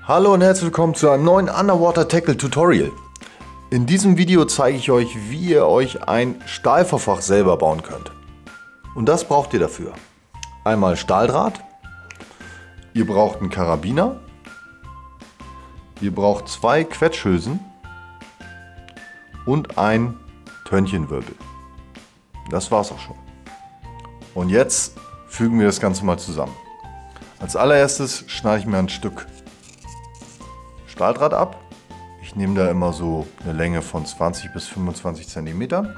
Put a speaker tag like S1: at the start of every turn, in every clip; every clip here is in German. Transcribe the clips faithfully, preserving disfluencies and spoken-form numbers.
S1: Hallo und herzlich willkommen zu einem neuen Underwater Tackle Tutorial. In diesem Video zeige ich euch, wie ihr euch ein Stahlvorfach selber bauen könnt. Und das braucht ihr dafür. Einmal Stahldraht, ihr braucht einen Karabiner, ihr braucht zwei Quetschhülsen und ein Törnchenwirbel. Das war's auch schon. Und jetzt fügen wir das Ganze mal zusammen. Als allererstes schneide ich mir ein Stück Stahldraht ab. Ich nehme da immer so eine Länge von zwanzig bis fünfundzwanzig Zentimeter.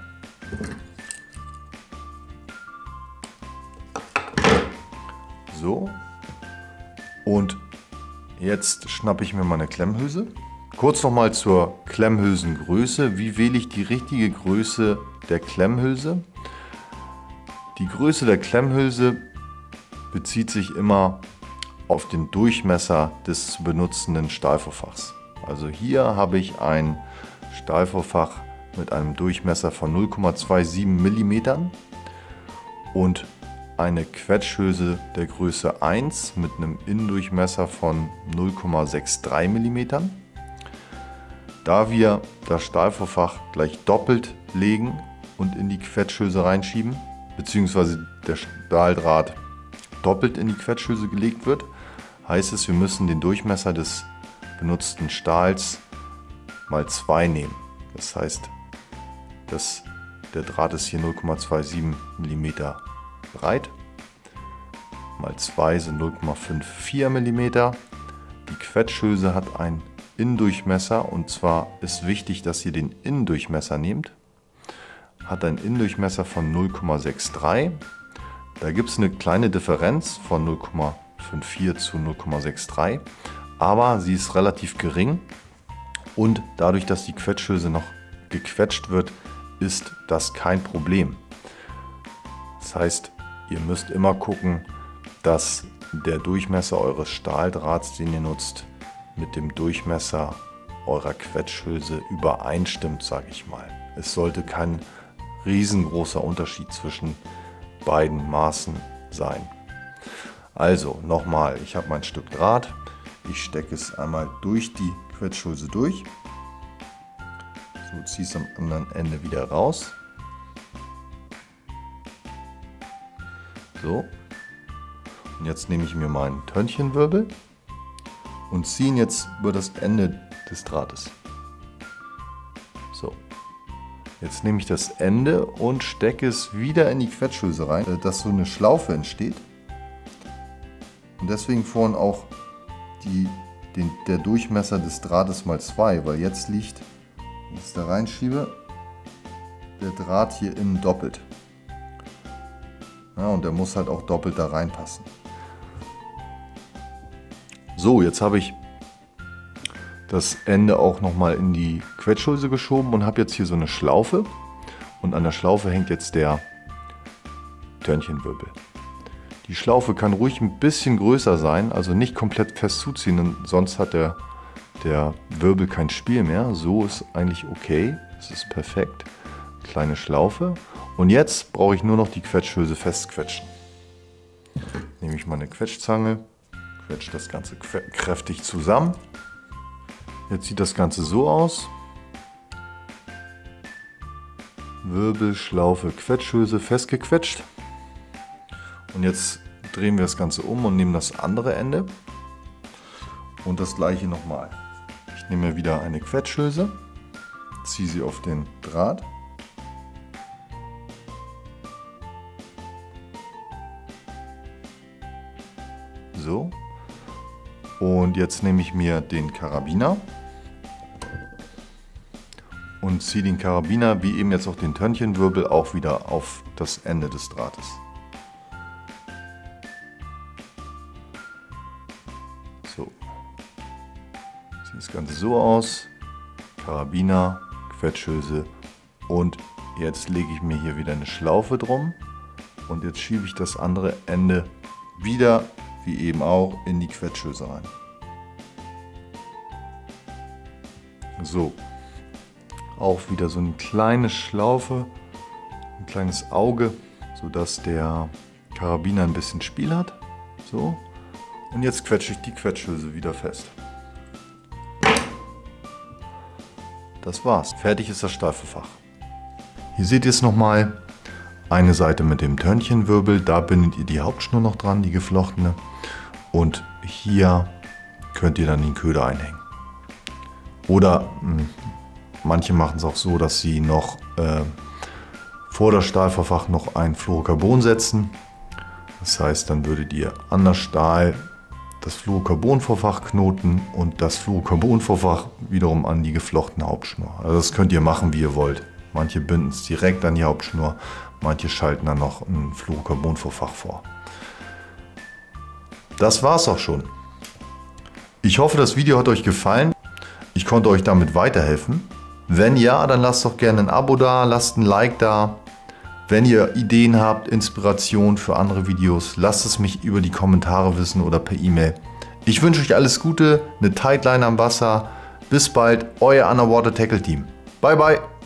S1: So. Und jetzt schnappe ich mir meine Klemmhülse. Kurz nochmal zur Klemmhülsengröße. Wie wähle ich die richtige Größe der Klemmhülse? Die Größe der Klemmhülse bezieht sich immer auf den Durchmesser des zu benutzenden Stahlvorfachs. Also hier habe ich ein Stahlvorfach mit einem Durchmesser von null Komma siebenundzwanzig Millimeter und eine Quetschhülse der Größe eins mit einem Innendurchmesser von null Komma drei Millimeter. Da wir das Stahlvorfach gleich doppelt legen und in die Quetschhülse reinschieben, beziehungsweise der Stahldraht doppelt in die Quetschhülse gelegt wird, heißt es, wir müssen den Durchmesser des benutzten Stahls mal zwei nehmen. Das heißt, dass der Draht ist hier null Komma siebenundzwanzig Millimeter breit, mal zwei sind null Komma vierundfünfzig Millimeter. Die Quetschhülse hat einen Innendurchmesser, und zwar ist wichtig, dass ihr den Innendurchmesser nehmt. Hat einen Innendurchmesser von null Komma dreiundsechzig. Da gibt es eine kleine Differenz von null Komma fünfundfünfzig zu null Komma dreiundsechzig, aber sie ist relativ gering, und dadurch, dass die Quetschhülse noch gequetscht wird, ist das kein Problem. Das heißt, ihr müsst immer gucken, dass der Durchmesser eures Stahldrahts, den ihr nutzt, mit dem Durchmesser eurer Quetschhülse übereinstimmt, sage ich mal. Es sollte kein riesengroßer Unterschied zwischen beiden Maßen sein. Also nochmal, ich habe mein Stück Draht, ich stecke es einmal durch die Quetschhülse durch, so ziehe es am anderen Ende wieder raus, so, und jetzt nehme ich mir meinen Törnchenwirbel und ziehe ihn jetzt über das Ende des Drahtes. So. Jetzt nehme ich das Ende und stecke es wieder in die Quetschhülse rein, dass so eine Schlaufe entsteht. Und deswegen vorhin auch die, den, der Durchmesser des Drahtes mal zwei, weil jetzt liegt, wenn ich es da reinschiebe, der Draht hier innen doppelt. Ja, und der muss halt auch doppelt da reinpassen. So, jetzt habe ich das Ende auch nochmal in die Quetschhülse geschoben und habe jetzt hier so eine Schlaufe, und an der Schlaufe hängt jetzt der Törnchenwirbel. Die Schlaufe kann ruhig ein bisschen größer sein, also nicht komplett fest zuziehen, sonst hat der, der Wirbel kein Spiel mehr. So ist eigentlich okay, das ist perfekt. Kleine Schlaufe, und jetzt brauche ich nur noch die Quetschhülse festquetschen. Nehme ich meine Quetschzange, quetsche das Ganze kräftig zusammen. Jetzt sieht das Ganze so aus. Wirbel, Schlaufe, Quetschhülse festgequetscht. Und jetzt drehen wir das Ganze um und nehmen das andere Ende. Und das gleiche nochmal. Ich nehme wieder eine Quetschhülse, ziehe sie auf den Draht. So. Und jetzt nehme ich mir den Karabiner und ziehe den Karabiner, wie eben jetzt auch den Törnchenwirbel, auch wieder auf das Ende des Drahtes. So. Sieht das Ganze so aus. Karabiner, Quetschhülse, und jetzt lege ich mir hier wieder eine Schlaufe drum, und jetzt schiebe ich das andere Ende wieder, wie eben auch, in die Quetschhülse rein. So, auch wieder so eine kleine Schlaufe, ein kleines Auge, sodass der Karabiner ein bisschen Spiel hat. So, und jetzt quetsche ich die Quetschhülse wieder fest. das war's. Fertig ist das Stahlverfach. Hier seht ihr es nochmal. Eine Seite mit dem Törnchenwirbel, da bindet ihr die Hauptschnur noch dran, die geflochtene. Und hier könnt ihr dann den Köder einhängen. Oder mh, manche machen es auch so, dass sie noch äh, vor das Stahlverfach noch ein Fluorocarbon setzen. Das heißt, dann würdet ihr an das Stahl das Fluorocarbonvorfach knoten und das Fluorocarbonvorfach wiederum an die geflochtene Hauptschnur. Also das könnt ihr machen, wie ihr wollt. Manche binden es direkt an die Hauptschnur, manche schalten dann noch ein Fluorocarbonvorfach vor. Das war's auch schon. Ich hoffe, das Video hat euch gefallen. Ich konnte euch damit weiterhelfen. Wenn ja, dann lasst doch gerne ein Abo da, lasst ein Like da. Wenn ihr Ideen habt, Inspiration für andere Videos, lasst es mich über die Kommentare wissen oder per E-Mail. Ich wünsche euch alles Gute, eine Tightline am Wasser. Bis bald, euer Underwater Tackle Team. Bye bye!